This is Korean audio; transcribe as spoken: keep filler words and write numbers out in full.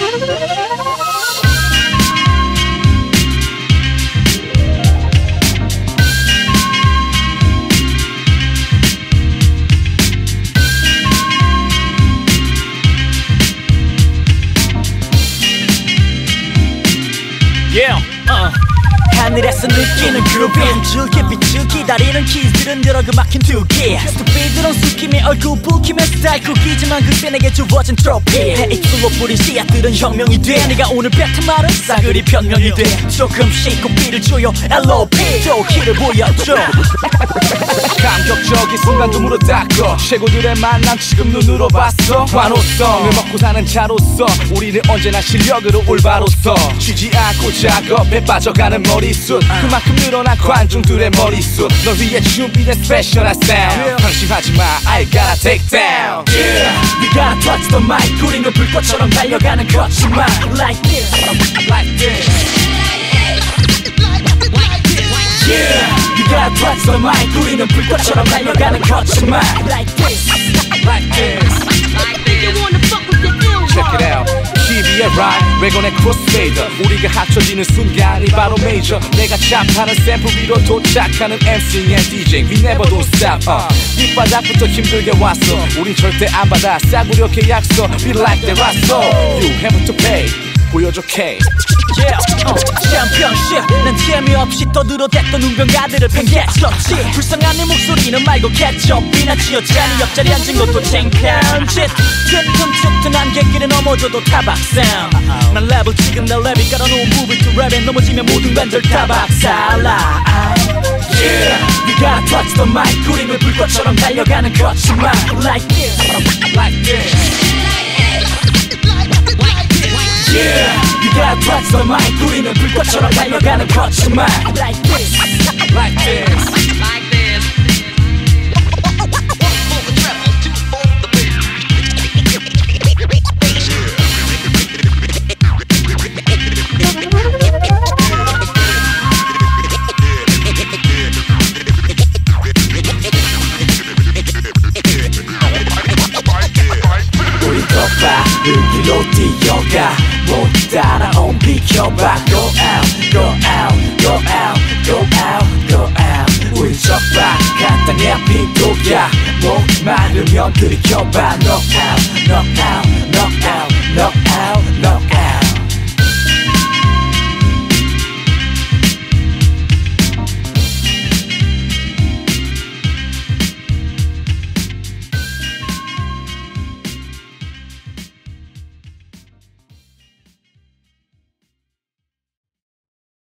Yeah, uh. 하늘에서 느끼는 그룹이 한 줄기 빛을 기다리는 키즈들은 여러 그 막힌 두기 스투피드런 숨김에 얼굴 붉히며 스타일 쿠키지만 그때 내게 주어진 트로피 내 입술로 뿌린 씨앗들은 혁명이 돼 네가 오늘 뱉은 말은 싸그리 변명이 돼 조금씩 고삐를 줘요 엘 오 피 또 길을 보여줘 감격적인 순간 눈으로 닦어 최고들의 만남 지금 눈으로 봤어 환호성을 먹고 사는 자로서 우리는 언제나 실력으로 올바로서 쉬지 않고 작업에 빠져가는 머릿속 그만큼 늘어난 관중들의 머릿속 널 위해 준비된 스페셜한 사운드 방심하지마 I gotta take down Yeah, we gotta touch the mic 우리는 불꽃처럼 달려가는 거치만 Like this, like this Yeah, we gotta touch the mic 우리는 불꽃처럼 달려가는 거치만 Like this, like this Check it out 티비의 rhyme 외건의 크로스페이더 우리가 합쳐지는 순간이 바로 메이저 내가 잡하는 샘플 위로 도착하는 엠씨 and 디제이 We never don't stop uh. 밑바닥부터 힘들게 왔어 우린 절대 안 받아 싸구려 계약서 We like that right You have to pay 보여줘 K Yeah, uh, 챔피언십 난 재미없이 떠들어댔던 운명가들을 팽개쳤지 불쌍한 내 목소리는 말고 개첩이나 지어짜니 옆자리 앉은 것도 창피한짓 튼튼튼튼한 객길에 넘어져도 타박상 난 랩을 지금 내 랩이 깔아놓은 부비 to 랩에 넘어지면 모든 관절 다 박살나 Yeah, we gotta touch the mic 우리는 불꽃처럼 달려가는 거치만 Like this, like this Yeah, you gotta touch the mic 우리는 불꽃처럼 달려가는 거치만 Like this, like this like this 우리 걷봐 여기로 뛰어가 못 따라온 비켜봐 Go out, go out, go out, go out, go out 우리 적봐 간단해 비도야 목 마르면 들이켜봐 Knock out, knock out, knock out, knock out, knock